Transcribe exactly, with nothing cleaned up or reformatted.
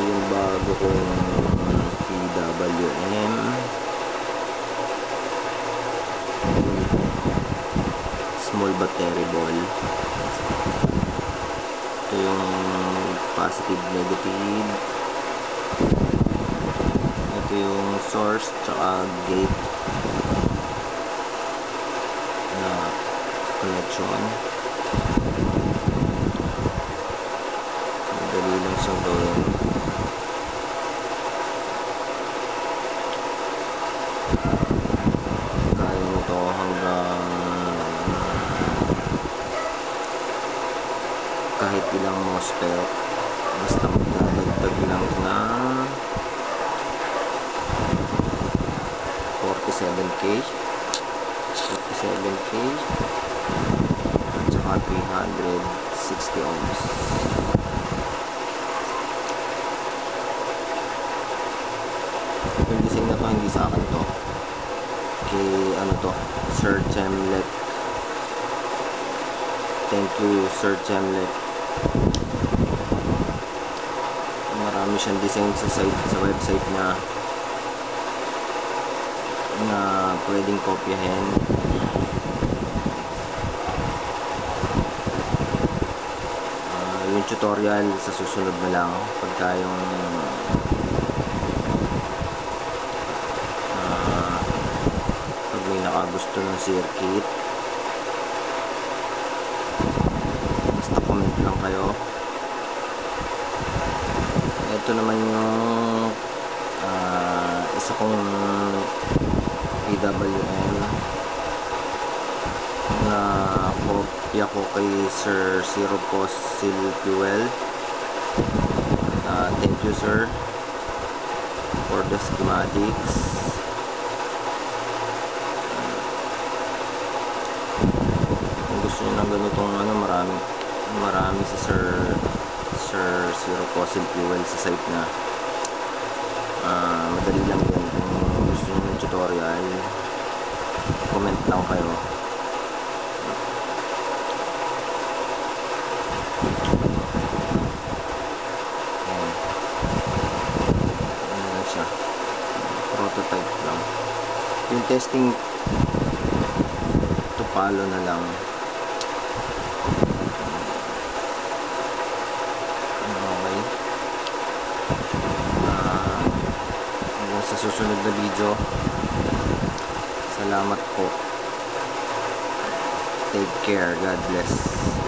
yung bago kong P W M small battery ball. Ito yung positive, negative. Ito yung source tsaka gate na connection. Madali lang siyang gawin. Kaya mo ito hanggang kahit ilang MOSFET, basta magdadagdag lang na forty-seven K forty-seven K at saka three hundred sixty ohms. Yung design na to hindi sa akin to, kay ano to, Sir Chemlet. Thank you Sir Chemlet. Marami siyang design sa site, sa website na na pwedeng kopyahin. Uh, yung tutorial sa susunod na lang pagka yung uh, pag may nakagusto ng circuit, basta comment lang kayo. Ito naman yung uh, isa kong P W M na kopya ko kay Sir Zero Fossil Fuel. Uh, thank you sir for the schematics. Kung gusto nyo ng ganitong ano, marami marami si Sir Sir Zero Fossil Fuel sa site na. Uh, madali lang yan. Kung gusto nyo ng tutorial, comment lang kayo. Ayan. Ayan lang siya. Prototype lang. Yung testing to follow na lang. Okay. Uh, sa susunod na video. Salamat po. Take care. God bless.